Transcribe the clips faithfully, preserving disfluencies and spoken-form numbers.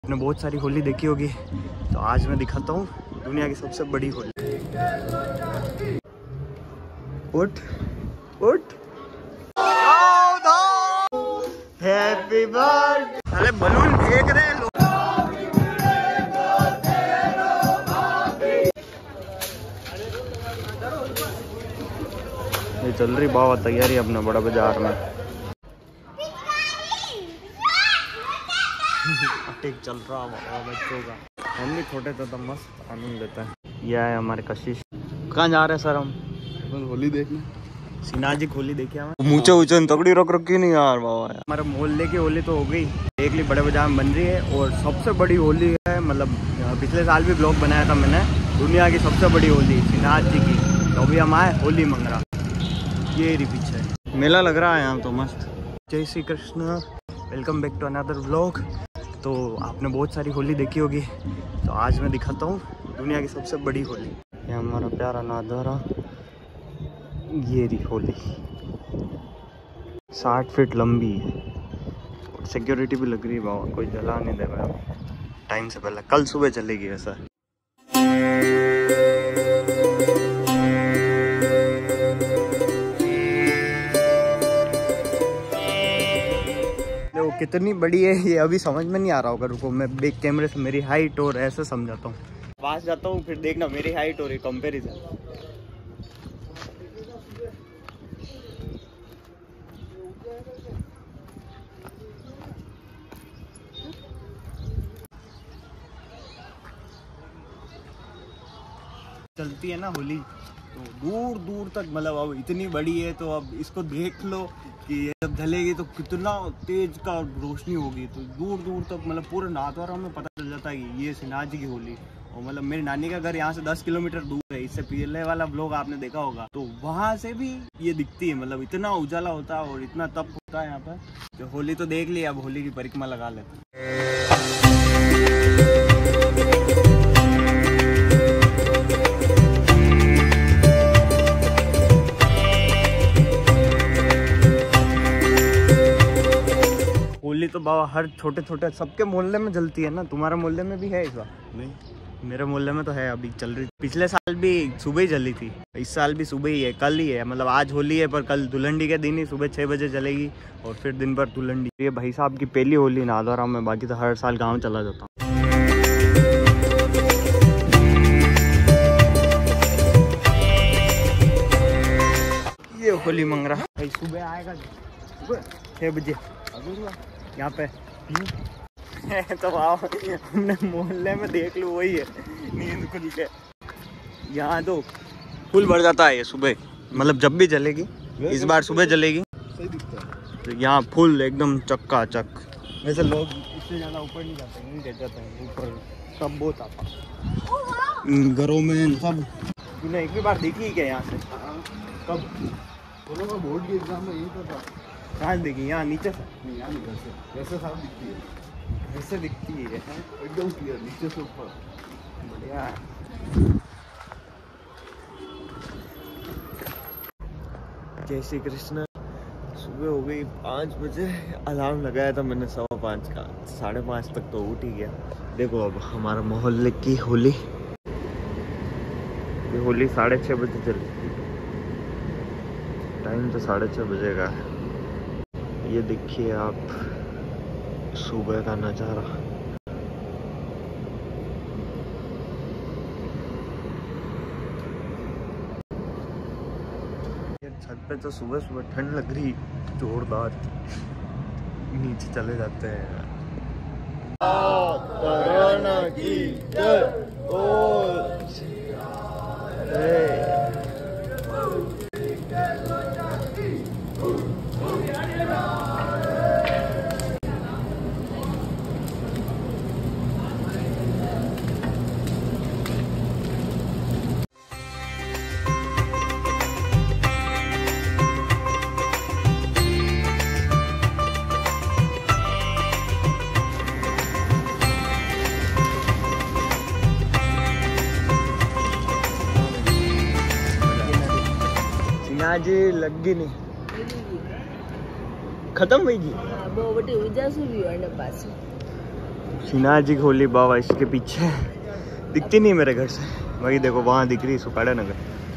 आपने बहुत सारी होली देखी होगी, तो आज मैं दिखाता हूँ दुनिया की सबसे बड़ी होली। उठ उठ हैप्पी बर्थडे। अरे बलून फेंक रहे हैं लोग। ये चल रही बाबा तैयारी अपना बड़ा बाजार में। अटैक चल रहा बाबा बच्चों का। हम भी छोटे थे तो मस्त आनंद लेते हैं। यह है हमारे कशिश। कहाँ जा रहे हैं सर हम? होली देखने। सिन्हा की होली देखी हमें। ऊंचे ऊंचे तगड़ी रख रखी नहीं यार बाबा। हमारे मोहल्ले की होली तो हो गई, एक ली बड़े बाजार में बन रही है और सबसे बड़ी होली है। मतलब पिछले साल भी ब्लॉग बनाया था मैंने, दुनिया की सबसे बड़ी होली सिन्हा जी की। तो अभी हम आए होली मंगरा। ये रही पीछे मेला लग रहा है यहाँ तो मस्त। जय Shri Krishna, welcome back to another vlog. तो आपने बहुत सारी होली देखी होगी, तो आज मैं दिखाता हूँ दुनिया की सबसे बड़ी होली। ये हमारा प्यारा नादरा, ये रही होली। साठ फीट लंबी है। सिक्योरिटी भी लग रही है बाबा, कोई जला नहीं देगा टाइम से पहले। कल सुबह चलेगी वैसा। देखो कितनी बड़ी है ये, अभी समझ में नहीं आ रहा होगा। रुको मैं बैक कैमरे से मेरी हाइट और ऐसे समझाता हूँ। पास जाता हूँ फिर देखना मेरी हाइट और ये कंपेरिजन। चलती है ना होली तो दूर दूर तक, मतलब अब इतनी बड़ी है तो अब इसको देख लो कि जब जलेगी तो कितना तेज का रोशनी होगी। तो दूर दूर तक मतलब पूरे नाथद्वारा में पता चल जाता है कि ये सिन्हा जी की होली। और मतलब मेरी नानी का घर यहाँ से दस किलोमीटर दूर है। इससे पहले वाला ब्लॉग आपने देखा होगा, तो वहाँ से भी ये दिखती है। मतलब इतना उजाला होता है और इतना तप होता है यहाँ पर। तो होली तो देख ली, अब होली की परिक्रमा लगा लेते हैं। होली तो बाबा हर छोटे छोटे सबके मोहल्ले में जलती है ना। तुम्हारे मोहल्ले में भी है इस बार? नहीं, मेरे मोहल्ले में तो है, अभी चल रही। पिछले साल भी सुबह ही जली थी, इस साल भी सुबह ही है। कल ही है, मतलब आज होली है पर कल धुलंडी के दिन ही सुबह छः बजे जलेगी और फिर दिन भर धुलंडी। ये भाई साहब की पहली होली नाथद्वारा में, बाकी तो हर साल गाँव चला जाता हूँ। ये होली मंगरा भाई सुबह आएगा, सुबह छः बजे यहाँ पे। तो आओ हमने मोहल्ले में देख लो, वही है नींद खुल के। यहाँ तो फुल भर जाता है ये सुबह, मतलब जब भी जलेगी। इस बार सुबह जलेगी तो यहाँ फुल एकदम चक्का चक। वैसे लोग इससे ज़्यादा ऊपर नहीं जाते, नहीं रह जाते हैं ऊपर। सब बहुत आता घरों में सब। तूने एक भी बार देखी है क्या यहाँ से? कब? बोर्ड के एग्जाम में यही था। कहाँ देखी? यहाँ नीचे से? नहीं, यहाँ नीचे से वैसे साफ दिखती है। वैसे दिखती है एकदम क्लियर, नीचे से ऊपर। बढ़िया। जय श्री कृष्ण। सुबह हो गई पाँच बजे। अलार्म लगाया था मैंने सवा पाँच का, साढ़े पाँच तक तो उठ ही गया। देखो अब हमारा मोहल्ले की होली, ये होली साढ़े छः बजे चली। टाइम तो साढ़े छः बजे का है। ये देखिए आप सुबह का नज़ारा। छत पे तो सुबह सुबह ठंड लग रही जोरदार। नीचे चले जाते हैं। कोरोना की जय। आज लगी नहीं, खत्म होगी। बटे उजासु भी पास श्रीनाथ जी होली बाबा इसके पीछे दिखती नहीं मेरे घर से। वही देखो वहां दिख रही सुखाड़ा नगर।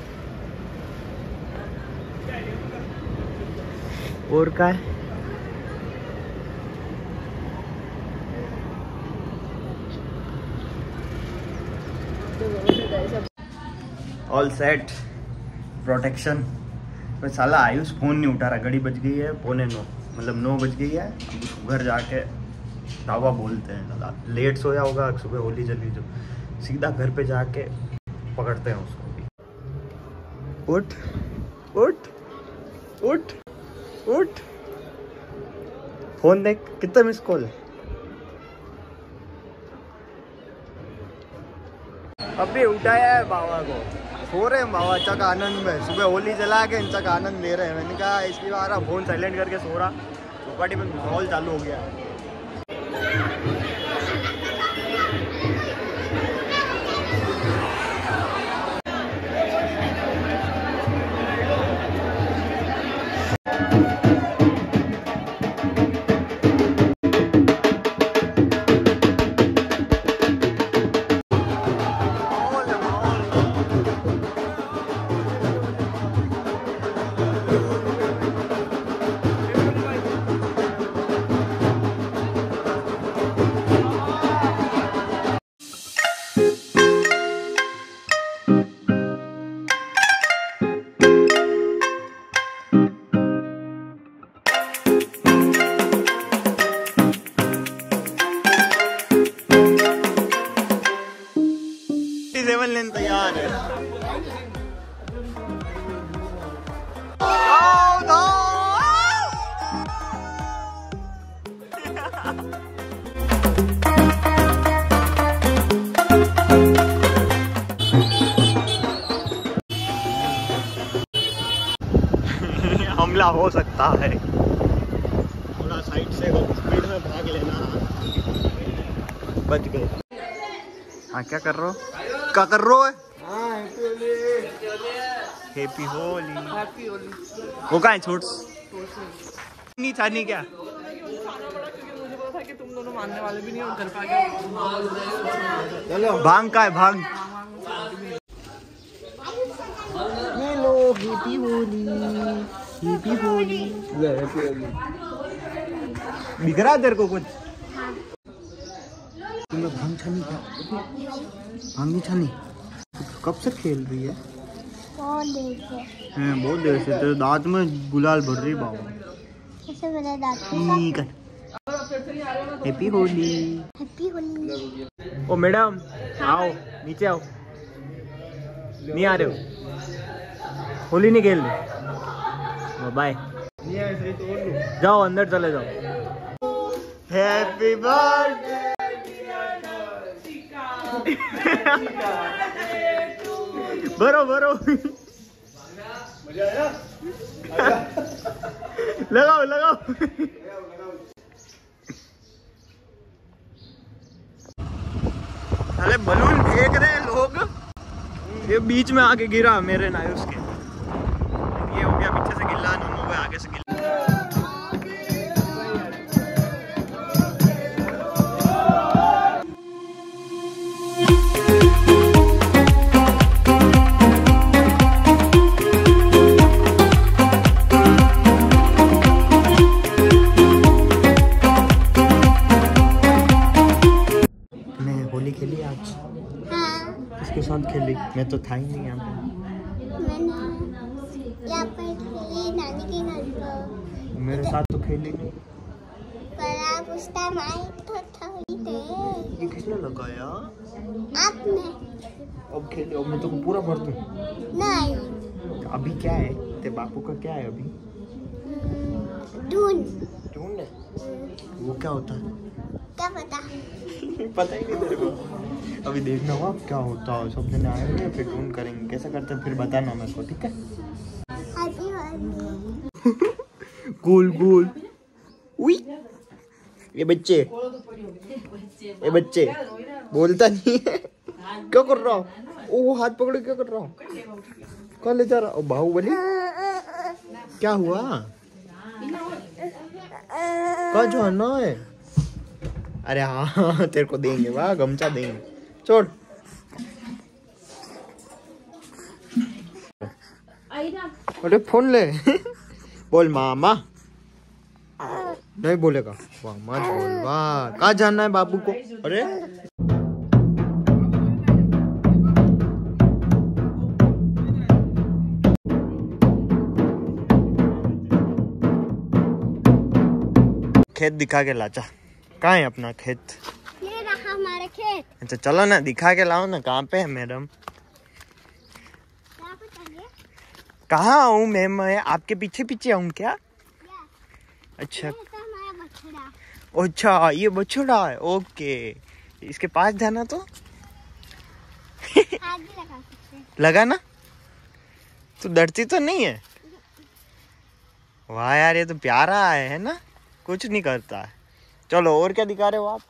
और का है ऑल सेट प्रोटेक्शन। पर साला आयुष फोन नहीं उठा रहा। घड़ी बज गई है पौने नौ, मतलब नौ बज गई है। अब उसको घर जाके दावा बोलते हैं। दादा लेट सोया होगा, सुबह होली चली जो सीधा घर पे जाके पकड़ते हैं उसको। उठ उठ उठ उठ, फोन देख कितना मिस कॉल है। अभी उठाया है बाबा को, सो रहे हैं बाबा चक आनंद में। सुबह होली जला के चक आनंद ले रहे हैं। मैंने कहा इसकी बार फोन साइलेंट करके सो रहा। चौपाटी में माहौल चालू हो गया। सेवन लेन तैयार है। हमला हो सकता है। थोड़ा साइड से स्पीड में भाग लेना। बच गए। हाँ क्या कर रहे हो? क्या कर रहे हो? हैप्पी होली। हैप्पी होली। वो कहाँ है छोट्स? नहीं था नहीं क्या? मुझे पता था कि तुम दोनों मानने वाले भी नहीं और घर पे आके चलो भांग का है bhang. Hello happy Holi. Happy Holi. Happy Holi. दिख रहा है तेरे को कुछ? तुम्हें भांग छानी क्या? भांगी छानी कब से खेल रही है? बहुत देर से। हैं बहुत देर से। तेरे दांत में गुलाल भर रही बाबा। कैसे मेरे दांत? ठीक है। हैप्पी होली। हैप्पी होली। ओ मैडम आओ नीचे आओ। नहीं आ रहे हो? होली नहीं खेल रहे? बाय। जाओ अंदर चले जाओ। Happy birthday. भरो भरो। लगाओ लगाओ। अरे बलून फेंक रहे हैं लोग। ये बीच में आके गिरा मेरे नायुस के। ये हो गया पीछे से गिल्ला, नूनू को आगे से गिल्ला। खेली आज? हाँ। किसके साथ खेली? मैं तो था ही नहीं यहाँ पे। मैंने यहाँ पर खेली नानी के घर पर। मेरे साथ तो खेली नहीं। पर आप उस टाइम आए तो थोड़ी थे। ये किसने लगाया? आपने। अब खेली। अब मैं तो पूरा भर दूँ? नहीं। अभी क्या है? तेरे बापू का क्या है अभी? ढूंढ। ढूंढ है? वो क्या होता है? क्या पता? पता ही नहीं तेरे को। अभी देखना हुआ क्या होता है। सब जने आएंगे फिर ढूंढ करेंगे कैसा करते हैं, फिर बताना मेरे को, ठीक है? Cool cool. उई ये बच्चे, ये बच्चे बोलता नहीं है। क्या कर रहा हूँ? ओ हाथ पकड़े क्या कर रहा हूँ? कहाँ ले जा रहा? ओ बाहुबली क्या हुआ? कहाँ जाना है? अरे हाँ तेरे को देंगे, वाह गमछा देंगे, छोड़। अरे फोन ले बोल मामा, नहीं बोलेगा, वाह मत बोल, वाह कहाँ जाना है बाबू को। अरे खेत दिखा के लाचा, कहाँ है अपना खेत? ये रहा हमारा खेत। अच्छा चलो ना दिखा के लाओ ना, कहाँ पे है मैडम? कहाँ आऊँ मैं मैं आपके पीछे पीछे आऊँ क्या? अच्छा अच्छा ये बछड़ा है, ओके। इसके पास जाना तो हाथ भी लगा सकते। लगा ना, तू डरती तो नहीं है? वाह यार ये तो प्यारा है, है ना, कुछ नहीं करता है। चलो और क्या दिखा रहे हो आप?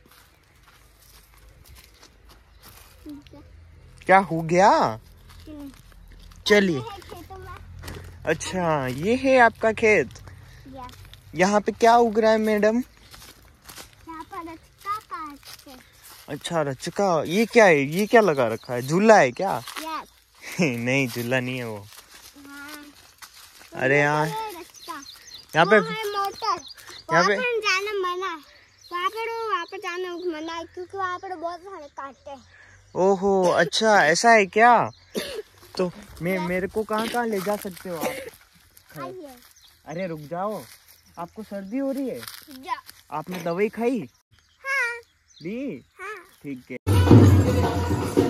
क्या हो गया? चलिए। अच्छा ये है आपका खेत, यहाँ पे क्या उग रहा है मैडम? यहाँ पर रचका काटते। अच्छा रचका, ये क्या है, ये क्या लगा रखा है, झूला है क्या? नहीं झूला नहीं है वो। हाँ। अरे यहाँ यहाँ पे मोटर, यहाँ पे जाना मना, वहाँ पर वहाँ पर जाना मना है क्योंकि वहाँ पर बहुत सारे कांटे हैं। ओहो अच्छा ऐसा है क्या? तो मैं मेरे को कहाँ कहाँ ले जा सकते हो आप? आइए। अरे रुक जाओ, आपको सर्दी हो रही है? जा। आपने दवाई खाई? हाँ। ली? हाँ। ठीक है।